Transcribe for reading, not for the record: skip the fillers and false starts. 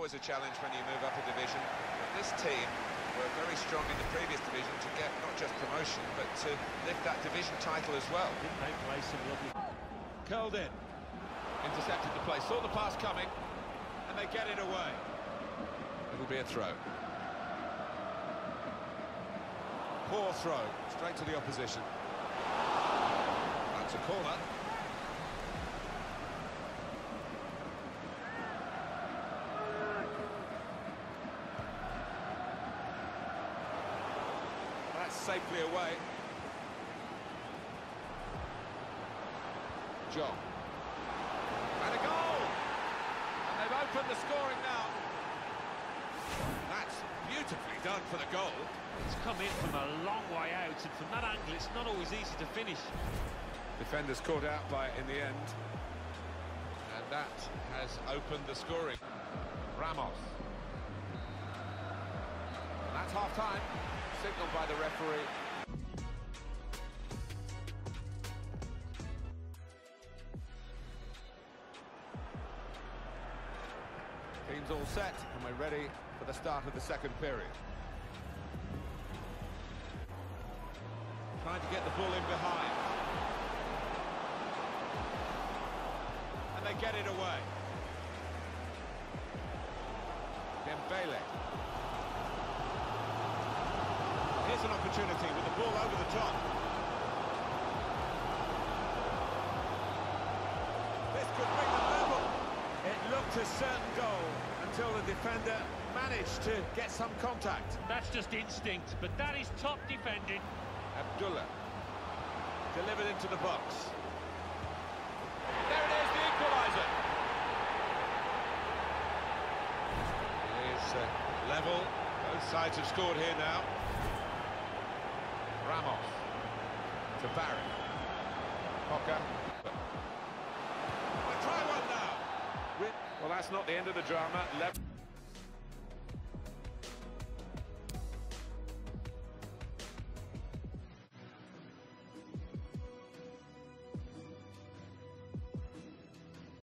always a challenge when you move up a division. But this team were very strong in the previous division to get not just promotion, but to lift that division title as well. Didn't they play some lovely... Curled in. Intercepted the play, saw the pass coming, and they get it away. It'll be a throw. Poor throw, straight to the opposition. That's a corner. That's safely away. John. And a goal! And they've opened the scoring now. That's beautifully done for the goal. It's come in from a long way out, and from that angle, it's not always easy to finish. Defenders caught out by it in the end. And that has opened the scoring. Ramos. And that's half-time. Signalled by the referee. Team's all set, and we're ready for the start of the second period. Trying to get the ball in behind. And they get it away. Dembele. Here's an opportunity with the ball over the top. This could bring them level. It looked a certain goal until the defender managed to get some contact. That's just instinct, but that is top defending. Abdullah delivered into the box. There it is, the equaliser. It is level. Both sides have scored here now. Ramos to Barry. Hocker. Well, try one now. Well, that's not the end of the drama.